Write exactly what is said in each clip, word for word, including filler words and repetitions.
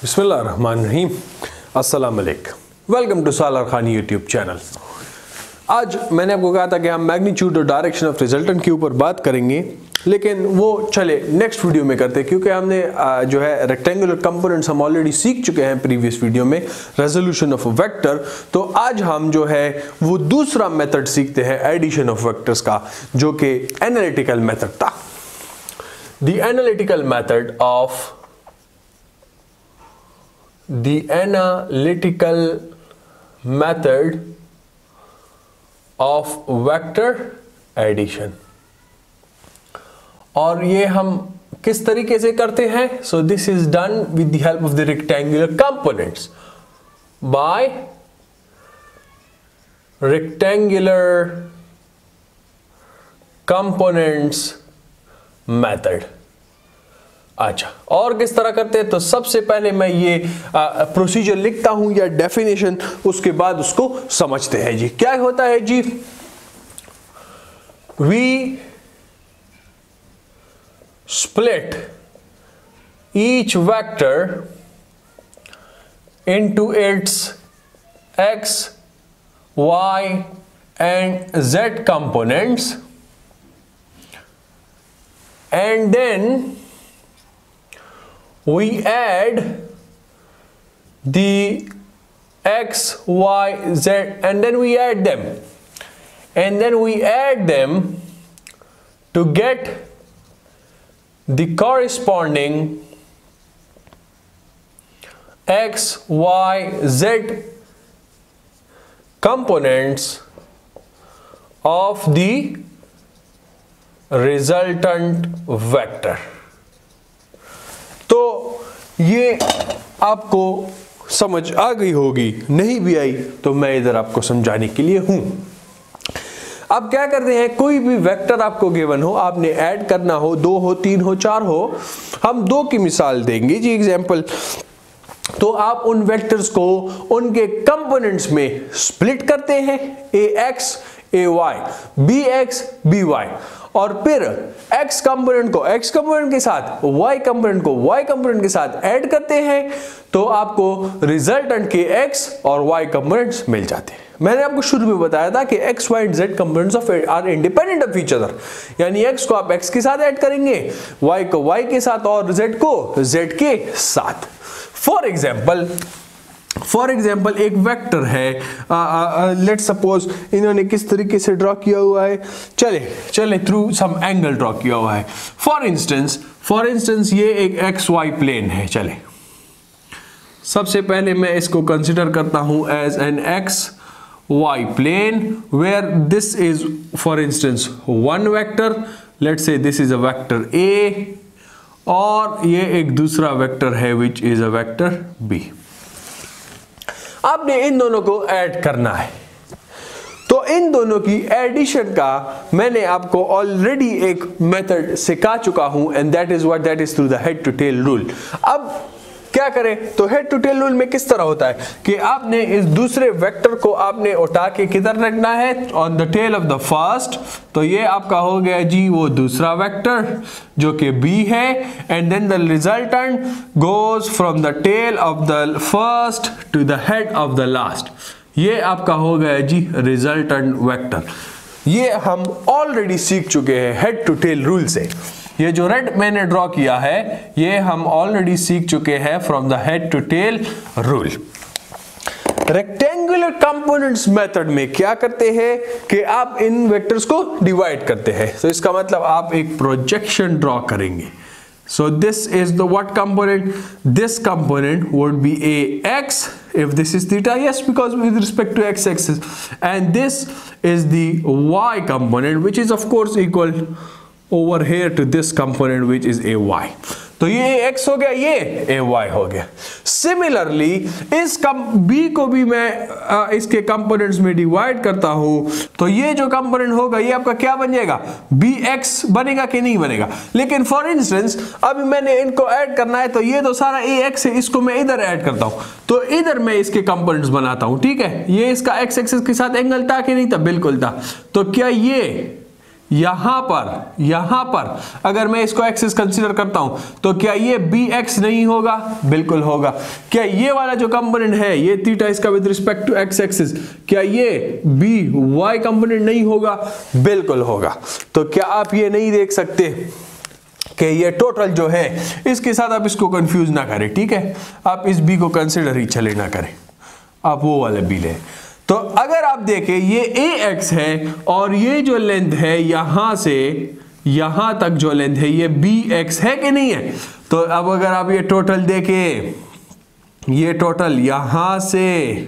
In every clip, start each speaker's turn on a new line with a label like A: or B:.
A: बिस्मिल्लाहिर्रहमानिर्रहीम, अस्सलाम वालेकुम। वेलकम टू सालार खानी यूट्यूब चैनल। आज मैंने आपको कहा था कि हम मैग्नीट्यूड और डायरेक्शन ऑफ रिजल्टेंट के ऊपर बात करेंगे, लेकिन वो चले नेक्स्ट वीडियो में करते हैं, क्योंकि हमने जो है रेक्टेंगुलर कंपोनेंट्स हम ऑलरेडी सीख चुके हैं प्रीवियस वीडियो में, रेजोल्यूशन ऑफ वेक्टर। तो आज हम जो है वो दूसरा मेथड सीखते हैं एडिशन ऑफ वेक्टर्स का, जो कि एनालिटिकल मेथड था। The analytical method of The analytical method of vector addition, और ये हम किस तरीके से करते हैं? So this is done with the help of the rectangular components by rectangular components method। अच्छा, और किस तरह करते हैं? तो सबसे पहले मैं ये प्रोसीजर लिखता हूं या डेफिनेशन, उसके बाद उसको समझते हैं जी। क्या होता है जी? We split each vector into its x y and z components, and then we add the x, y, z, and then we add them, and then we add them to get the corresponding x, y, z components of the resultant vector। तो ये आपको समझ आ गई होगी, नहीं भी आई तो मैं इधर आपको समझाने के लिए हूं। अब क्या करते हैं, कोई भी वेक्टर आपको गिवन हो, आपने ऐड करना हो, दो हो, तीन हो, चार हो, हम दो की मिसाल देंगे जी एग्जांपल। तो आप उन वेक्टर्स को उनके कंपोनेंट्स में स्प्लिट करते हैं, a x a y, b x b y, और फिर x कंपोनेंट को x कंपोनेंट के साथ y कंपोनेंट को y कंपोनेंट के साथ ऐड करते हैं, तो आपको रिजल्टेंट के x और y कंपोनेंट्स मिल जाते हैं। मैंने आपको शुरू में बताया था कि x, y and z components of are independent of each other, यानी x को आप x के साथ ऐड करेंगे, y को y के साथ और z को z के साथ। फॉर एग्जाम्पल फॉर एग्जाम्पल एक वेक्टर है, लेट्स सपोज इन्होंने किस तरीके से ड्रॉ किया हुआ है, चले चले थ्रू सम एंगल ड्रॉ किया हुआ है। फॉर इंस्टेंस फॉर इंस्टेंस ये एक एक्स वाई प्लेन है। चले सबसे पहले मैं इसको कंसिडर करता हूं as an x y plane, where this is for instance one vector, let's say this is a vector a, और ये एक दूसरा वेक्टर है which is a vector b. आपने इन दोनों को ऐड करना है, तो इन दोनों की एडिशन का मैंने आपको ऑलरेडी एक मेथड सिखा चुका हूं, and that is what that is through the head to tail rule. अब क्या करें? तो हेड टू टेल रूल में किस तरह होता है कि आपने इस दूसरे वेक्टर को आपने उठा के किधर रखना है, on the tail of the first. तो ये आपका हो गया जी वो दूसरा वेक्टर जो कि b है, and then the resultant goes from the tail of the first to the head of the last. ये आपका हो गया जी रिजल्टेंट वेक्टर। ये हम ऑलरेडी सीख चुके हैं हेड टू टेल रूल से। ये जो रेड मैंने ड्रॉ किया है ये हम ऑलरेडी सीख चुके हैं from the head to tail rule. Rectangular components method में क्या करते हैं कि आप इन वेक्टर्स को डिवाइड करते हैं। तो इसका मतलब आप एक प्रोजेक्शन ड्रॉ करेंगे। So this is the what component? This component would be a x if this is theta, yes, because with respect to x axis, and this is the y component, which is of course equal over here to this component which is a y। तो ये x हो गया, ये a y हो गया। Similarly इस कम b को भी मैं आ, इसके कंपोनेंट्स में डिवाइड करता हूं, तो ये जो कंपोनेंट होगा ये आपका क्या बन जाएगा? bx बनेगा कि नहीं बनेगा? लेकिन फॉर इंस्टेंस अभी मैंने इनको ऐड करना है, तो ये तो सारा ax है, इसको मैं इधर ऐड करता हूं, तो इधर मैं इसके कंपोनेंट्स बनाता हूं। ठीक है, ये इसका x एक्सिस के साथ एंगल था कि नहीं था? बिल्कुल था। तो क्या ये यहां पर यहां पर अगर मैं इसको एक्सिस कंसीडर करता हूं तो क्या ये बी एक्स नहीं होगा? बिल्कुल होगा। क्या ये वाला जो कंपोनेंट है ये थीटा इसका with respect to x axis, क्या ये बी वाई कंपोनेंट नहीं होगा? बिल्कुल होगा। तो क्या आप ये नहीं देख सकते कि ये टोटल जो है, इसके साथ आप इसको कंफ्यूज ना करें, ठीक है? आप इस बी को कंसिडर ही चले ना करें, आप वो वाला बी लें। तो अगर आप देखें ये ए एक्स है और ये जो लेंथ है यहां से यहां तक जो लेंथ है ये बी एक्स है कि नहीं है? तो अब अगर आप ये टोटल देखें, ये टोटल यहां से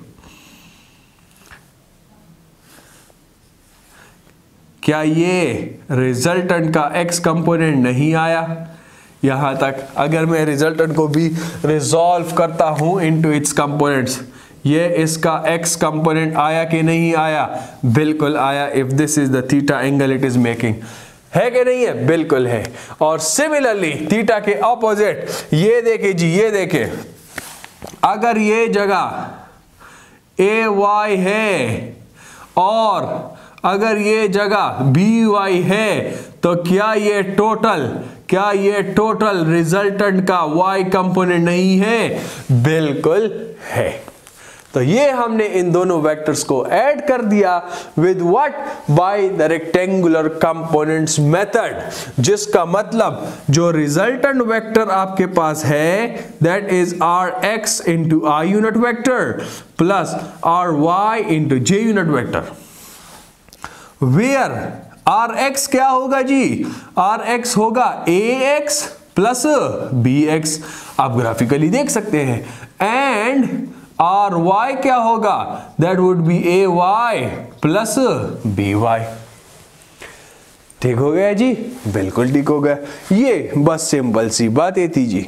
A: क्या ये रिजल्टेंट का x कंपोनेंट नहीं आया यहां तक? अगर मैं रिजल्टेंट को भी रिजॉल्व करता हूं इनटू इट्स कंपोनेंट्स, ये इसका x कंपोनेंट आया कि नहीं आया? बिल्कुल आया। If this is the theta angle it is making, है कि नहीं है? बिल्कुल है। और सिमिलरली थीटा के ऑपोजिट ये देखे जी, ये देखे, अगर ये जगह ए वाई है और अगर ये जगह बी वाई है, तो क्या ये टोटल क्या ये टोटल रिजल्टेंट का y कंपोनेंट नहीं है? बिल्कुल है। तो ये हमने इन दोनों वेक्टर्स को ऐड कर दिया with what? By the rectangular components method, जिसका मतलब जो रिजल्टेंट वेक्टर आपके पास है that is r x into r unit vector plus r y into j unit vector, where r x क्या होगा जी? आर एक्स होगा a x plus b x, आप ग्राफिकली देख सकते हैं, एंड आर वाई क्या होगा? That would be a y plus b y. ठीक हो गया जी? बिल्कुल ठीक हो गया। ये बस सिंपल सी बात है थी जी।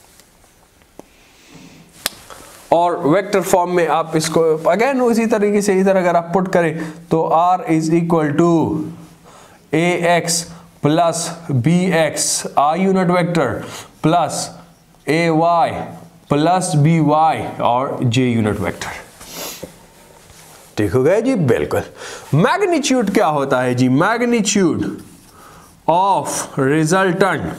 A: और वेक्टर फॉर्म में आप इसको अगेन उसी तरीके से इधर अगर आप पुट करें तो r is equal to a x plus b x r unit vector plus a y plus b y और जे यूनिट वेक्टर। ठीक हो गया जी? बिल्कुल। मैग्नीट्यूड क्या होता है जी? मैग्नीट्यूड ऑफ रिजल्टेंट,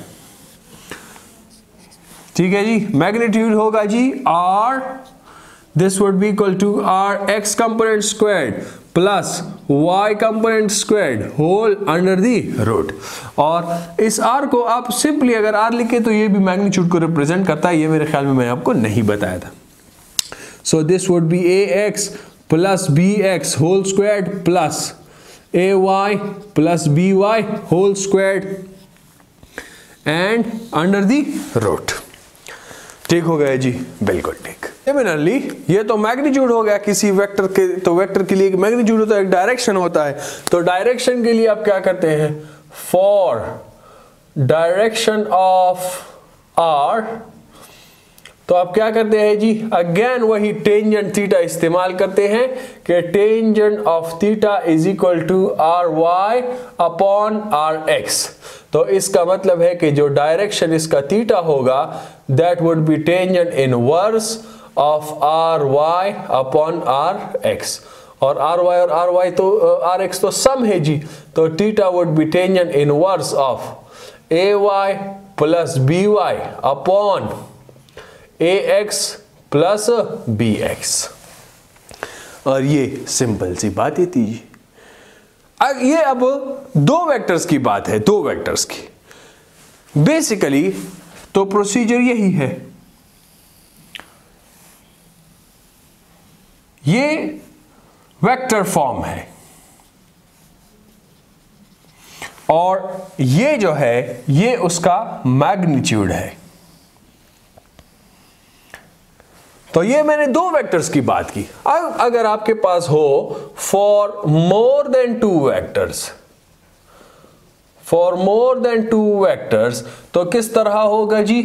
A: ठीक है जी, मैग्नीट्यूड होगा जी r, this would be equal to r x component squared plus y component squared whole under the root. और इस r को आप सिंपली अगर r लिखे तो ये भी मैग्नीट्यूड को रिप्रेजेंट करता है, ये मेरे ख्याल में मैंने आपको नहीं बताया था। So this would be a x plus b x whole squared plus a y plus b y whole squared and under the root. ठीक हो गया जी? बिल्कुल ठीक। सिमिलरली ये तो मैग्नीट्यूड हो गया किसी वेक्टर के, तो वेक्टर के लिए एक मैग्नीट्यूड होता है, एक डायरेक्शन होता है। तो डायरेक्शन के लिए आप क्या करते हैं? फॉर डायरेक्शन ऑफ आर तो आप क्या करते हैं जी? अगेन वही टेंजेंट थीटा इस्तेमाल करते हैं कि tangent of theta is equal to r y upon r x. तो इसका मतलब है कि जो डायरेक्शन इसका थीटा होगा that would be tangent inverse of r y upon r x, और आर वाई और आर वाई तो आर एक्स तो सम है जी, तो theta would be tangent inverse of a y plus b y upon a x plus b x. और ये simple सी बात ही थी जी। ये अब दो वेक्टर्स की बात है, दो वेक्टर्स की। बेसिकली तो प्रोसीजर यही है, ये वेक्टर फॉर्म है और ये जो है ये उसका मैग्नीट्यूड है। तो ये मैंने दो वेक्टर्स की बात की। अब अगर आपके पास हो for more than two vectors, for more than two vectors तो किस तरह होगा जी?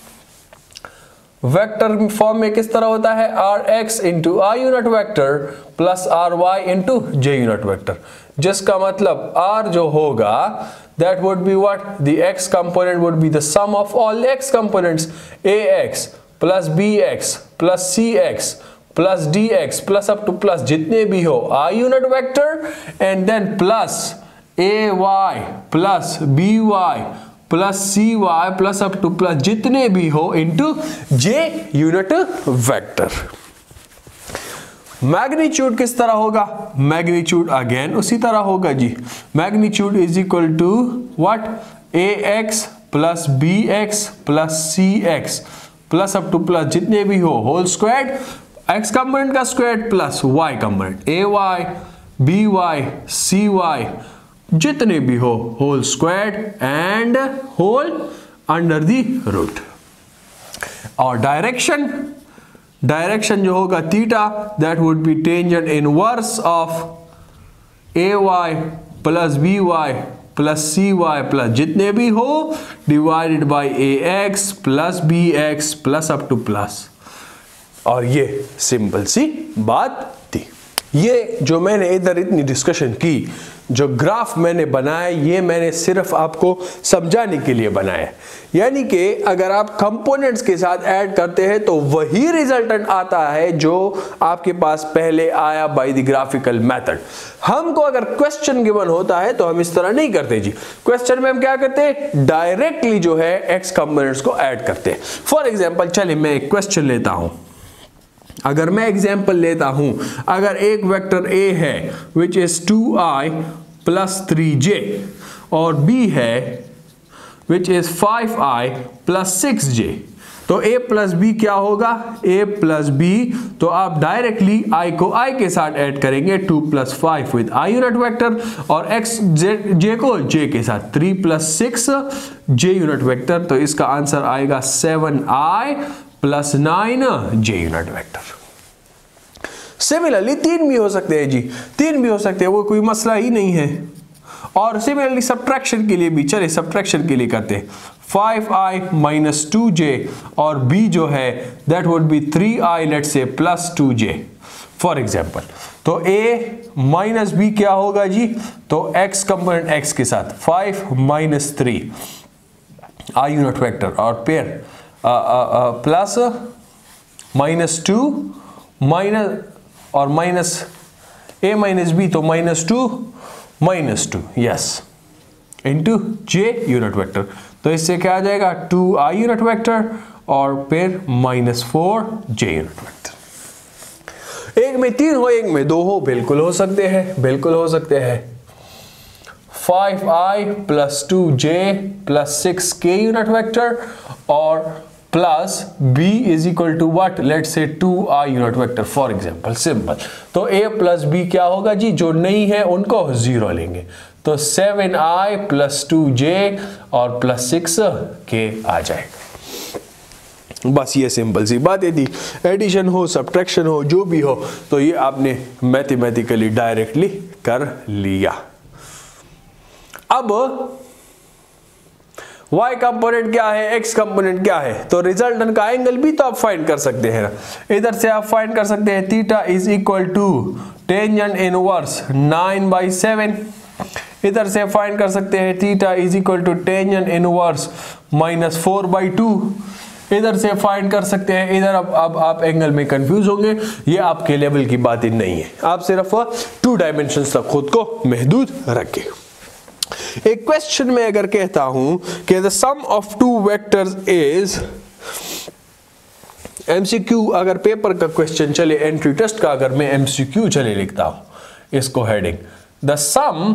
A: वेक्टर फॉर्म में किस तरह होता है? R x into r unit vector plus r y into j unit vector, जिसका मतलब आर जो होगा that would be what? The x component would be the sum of all x components, ax plus bx plus cx plus dx plus up to plus जितने भी हो r unit vector and then plus a y plus b y plus c y plus up to plus जितने भी हो into j unit vector. Magnitude किस तरह होगा? Magnitude again उसी तरह होगा जी। Magnitude is equal to what? A x plus b x plus c x plus up to plus जितने भी हो होल स्क्वायर, एक्स कंपोनेंट का square plus y component, a y b y c y जितने भी हो whole square and whole under the root. और direction direction जो होगा theta, that would be tangent inverse of a y plus b y plus c y plus जितने भी हो divided by a x plus b x plus up to plus. और ये simple सी बात थी। ये जो मैंने इधर इतनी डिस्कशन की, जो ग्राफ मैंने बनाया, ये मैंने सिर्फ आपको समझाने के लिए बनाया। यानी कि अगर आप कंपोनेंट्स के साथ ऐड करते हैं तो वही रिजल्टेंट आता है जो आपके पास पहले आया बाय द ग्राफिकल मेथड। हमको अगर क्वेश्चन गिवन होता है तो हम इस तरह नहीं करते जी। क्वेश्चन में हम क्या करते हैं? डायरेक्टली जो है एक्स कंपोनेंट्स को ऐड करते हैं। फॉर एग्जाम्पल चलिए मैं एक क्वेश्चन लेता हूं। अगर मैं एग्जाम्पल लेता हूं, अगर एक वेक्टर ए है which is two i plus three j और बी है which is five i plus six j, तो a प्लस बी क्या होगा? a प्लस बी, तो आप डायरेक्टली i को i के साथ ऐड करेंगे, two plus five with i unit vector, और x j को j के साथ, three plus six j unit vector, तो इसका आंसर आएगा seven i plus nine j unit vector. Similarly तीन भी हो सकते हैं जी, तीन भी हो सकते हैं, वो कोई मसला ही नहीं है। और सिमिलरली सब्ट्रैक्शन के लिए भी, चलिए सब्ट्रैक्शन के लिए करते हैं, five i minus two j और b जो है that would be three i let say plus two j for example. तो a माइनस बी क्या होगा जी? तो x कंपोनेंट x के साथ five minus three i unit vector और pair plus minus two minus और माइनस a माइनस बी, तो minus two minus two yes into j unit vector, तो इससे क्या आ जाएगा? टू आई यूनिट वेक्टर और फिर minus four j unit vector. एक में तीन हो, एक में दो हो, बिल्कुल हो सकते हैं, बिल्कुल हो सकते हैं। Five i plus two j plus six k unit vector और plus b is equal to what? Let say two i unit vector for example, simple. तो a प्लस बी क्या होगा जी? जो नहीं है उनको जीरो लेंगे, तो seven i plus two j और प्लस सिक्स के आ जाएगा। बस ये सिंपल सी बात है थी। एडिशन हो, सब्ट्रैक्शन हो, जो भी हो, तो ये आपने मैथमेटिकली डायरेक्टली कर लिया। अब y कंपोनेंट क्या है, x कंपोनेंट क्या है, तो रिजल्टेंट का एंगल भी तो आप फाइंड कर सकते हैं ना। इधर से आप फाइंड कर सकते हैं theta is equal to tangent inverse nine by seven. इधर से फाइंड कर सकते हैं theta is equal to tangent inverse minus four by two. इधर से फाइंड कर सकते हैं, इधर अब अब आप एंगल में कंफ्यूज होंगे, ये आपके लेवल की बात ही नहीं है। आप सिर्फ टू डायमेंशंस तक खुद को महदूद रखें। एक क्वेश्चन में अगर कहता हूं कि the sum of two vectors is, MCQ अगर पेपर का क्वेश्चन चले, एंट्री टेस्ट का अगर मैं एमसीक्यू चले लिखता हूं इसको heading, the sum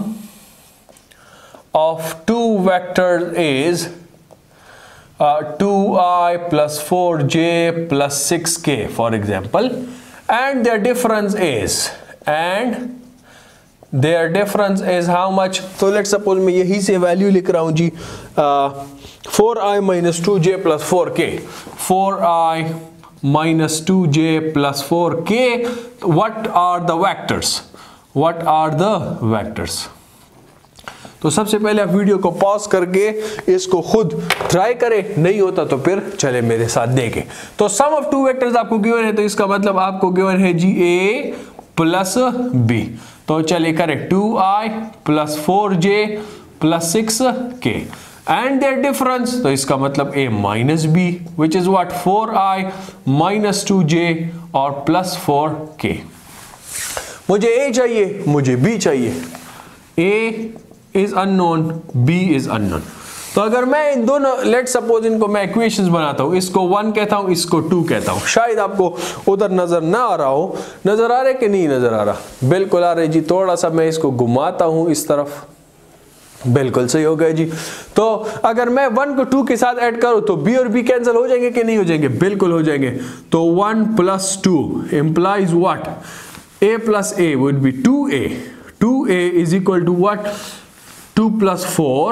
A: of two vectors is two i plus four j plus six k for example, and their difference is एंड their difference is how much? तो लेट्स सपोज मैं यही से वैल्यू लिख रहा हूं जी, four i minus two j plus four k, four i minus two j plus four k, what are the vectors? What are the vectors? तो सबसे पहले आप वीडियो को पॉज करके इसको खुद ट्राई करें, नहीं होता तो फिर चले मेरे साथ देखें। तो सम ऑफ टू वेक्टर्स आपको गिवन है, तो इसका मतलब आपको गिवन है जी ए प्लस बी, तो चलिए करें two i plus four j plus six k, and their difference, तो इसका मतलब a minus b which is what? Four i minus two j और प्लस फोर के। मुझे a चाहिए, मुझे b चाहिए। a is unknown, b is unknown. तो अगर मैं इन दोनों, लेट सपोज इनको मैं इक्वेशंस बनाता हूं, इसको वन कहता हूं, इसको टू कहता हूं। शायद आपको उधर नजर ना आ रहा हो, नजर आ रहा है कि नहीं नजर आ रहा? बिल्कुल आ रहा है जी। थोड़ा सा मैं इसको घुमाता हूं इस तरफ, बिल्कुल सही हो गया जी। तो अगर मैं वन को टू के साथ ऐड करूं तो बी और बी कैंसिल हो जाएंगे कि नहीं हो जाएंगे? बिल्कुल हो जाएंगे। तो one plus two implies what? a plus a would be two a. Two a is equal to what? Two plus four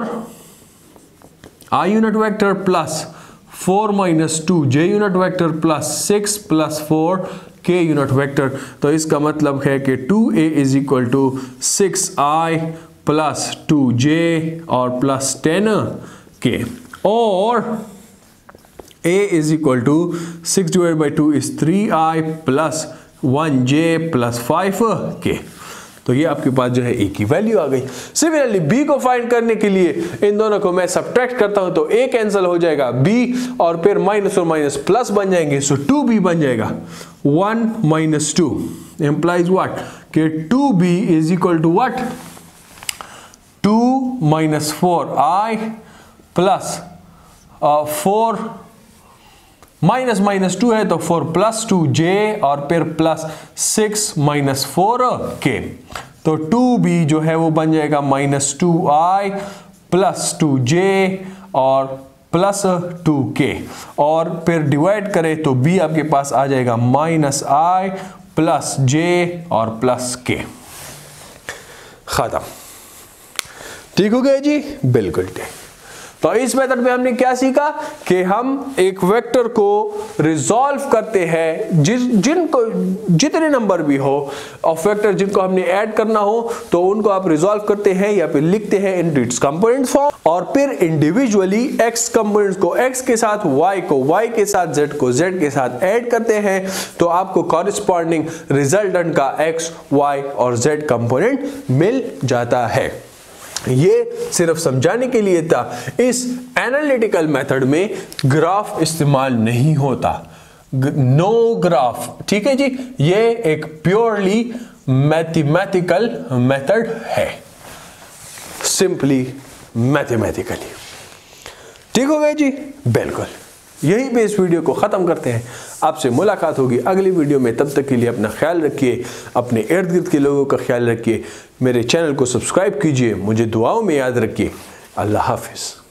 A: I unit vector plus four minus two j unit vector plus six plus four k unit vector। तो इसका मतलब है कि two a is equal to six i plus two j और plus ten k, और a is equal to six divided by two is three i plus one j plus five k। तो ये आपके पास जो है a की value आ गई। Similarly b को फाइंड करने के लिए इन दोनों को मैं सब्ट्रैक्ट करता हूं तो a कैंसिल हो जाएगा, b और फिर माइनस और माइनस प्लस बन जाएंगे, सो टू b बन जाएगा। One minus two implies what? कि two b is equal to what? Two minus four i plus four minus minus two है तो फोर प्लस टू जे और फिर प्लस सिक्स माइनस फोर के। तो टू बी जो है वो बन जाएगा minus two i plus two j और प्लस टू के, और फिर डिवाइड करें तो बी आपके पास आ जाएगा माइनस आई प्लस जे और प्लस के। खत्म। ठीक हो गया जी? बिल्कुल ठीक। तो इस मेथड में हमने क्या सीखा कि हम एक वेक्टर को रिजॉल्व करते हैं, जिस जिनको जितने नंबर भी हो ऑफ वेक्टर जिनको हमने ऐड करना हो तो उनको आप रिजॉल्व करते हैं या फिर लिखते हैं इन इट्स कंपोनेंट फॉर्म, और फिर इंडिविजुअली x कंपोनेंट्स को x के साथ, y को y के साथ, z को z के साथ ऐड करते हैं तो आपको कॉरेस्पॉन्डिंग रिजल्टेंट का x, y और z कंपोनेंट मिल जाता है। ये सिर्फ समझाने के लिए था। इस एनालिटिकल मेथड में ग्राफ इस्तेमाल नहीं होता, नो ग्राफ। ठीक है जी? ये एक प्योरली मैथमेटिकल मेथड है, सिंपली मैथमेटिकली। ठीक हो गए जी? बिल्कुल। यहीं पे इस वीडियो को ख़त्म करते हैं। आपसे मुलाकात होगी अगली वीडियो में। तब तक के लिए अपना ख्याल रखिए, अपने इर्द गिर्द के लोगों का ख्याल रखिए, मेरे चैनल को सब्सक्राइब कीजिए, मुझे दुआओं में याद रखिए। अल्लाह हाफिज़।